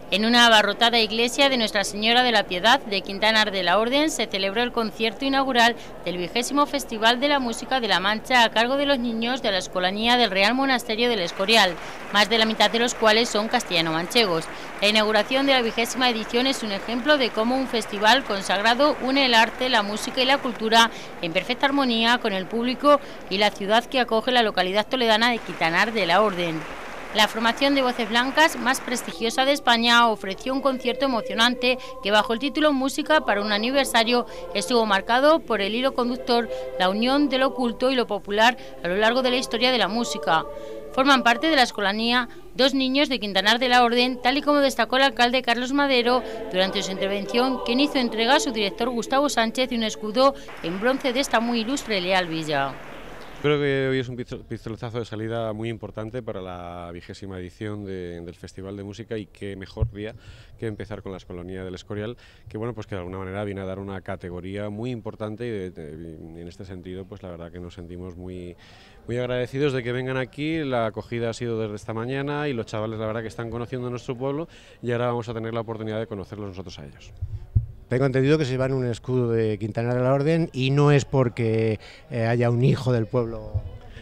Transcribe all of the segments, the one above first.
En una abarrotada iglesia de Nuestra Señora de la Piedad de Quintanar de la Orden se celebró el concierto inaugural del 20º Festival de la Música de la Mancha a cargo de los niños de la Escolanía del Real Monasterio del Escorial, más de la mitad de los cuales son castellano-manchegos. La inauguración de la 20ª edición es un ejemplo de cómo un festival consagrado une el arte, la música y la cultura en perfecta armonía con el público y la ciudad que acoge la localidad toledana de Quintanar de la Orden. La formación de Voces Blancas más prestigiosa de España ofreció un concierto emocionante que bajo el título Música para un aniversario estuvo marcado por el hilo conductor, la unión de lo culto y lo popular a lo largo de la historia de la música. Forman parte de la escolanía dos niños de Quintanar de la Orden, tal y como destacó el alcalde Carlos Madero durante su intervención, quien hizo entrega a su director Gustavo Sánchez de un escudo en bronce de esta muy ilustre Leal Villa. Creo que hoy es un pistoletazo de salida muy importante para la 20ª edición del Festival de Música, y qué mejor día que empezar con la Escolanía del Escorial, que bueno, pues que de alguna manera viene a dar una categoría muy importante y en este sentido pues la verdad que nos sentimos muy agradecidos de que vengan aquí. La acogida ha sido desde esta mañana y los chavales la verdad que están conociendo nuestro pueblo, y ahora vamos a tener la oportunidad de conocerlos nosotros a ellos. Tengo entendido que se llevan un escudo de Quintanar de la Orden y no es porque haya un hijo del pueblo.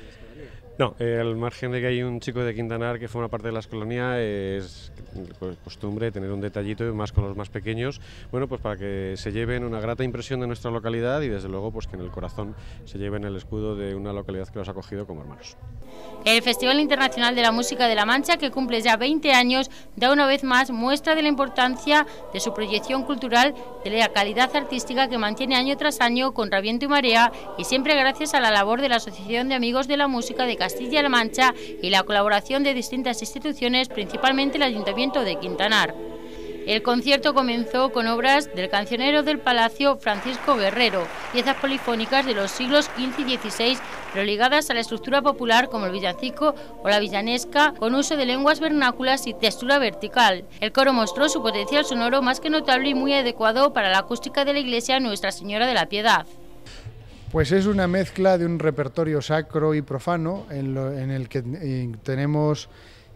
No, al margen de que hay un chico de Quintanar que forma parte de la escolanía, es costumbre tener un detallito, más con los más pequeños, bueno, pues para que se lleven una grata impresión de nuestra localidad y desde luego pues que en el corazón se lleven el escudo de una localidad que los ha acogido como hermanos. El Festival Internacional de la Música de la Mancha, que cumple ya 20 años, da una vez más muestra de la importancia de su proyección cultural, de la calidad artística que mantiene año tras año contra viento y marea, y siempre gracias a la labor de la Asociación de Amigos de la Música de Castilla-La Mancha y la colaboración de distintas instituciones, principalmente el Ayuntamiento de Quintanar. El concierto comenzó con obras del cancionero del Palacio Francisco Guerrero, piezas polifónicas de los siglos XV y XVI, pero ligadas a la estructura popular como el villancico o la villanesca, con uso de lenguas vernáculas y textura vertical. El coro mostró su potencial sonoro más que notable y muy adecuado para la acústica de la iglesia Nuestra Señora de la Piedad. Pues es una mezcla de un repertorio sacro y profano en el que tenemos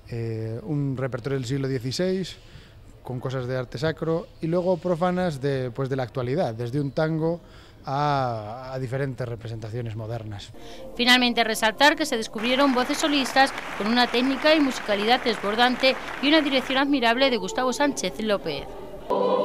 un repertorio del siglo XVI con cosas de arte sacro y luego profanas de la actualidad, desde un tango a diferentes representaciones modernas. Finalmente, resaltar que se descubrieron voces solistas con una técnica y musicalidad desbordante y una dirección admirable de Gustavo Sánchez López.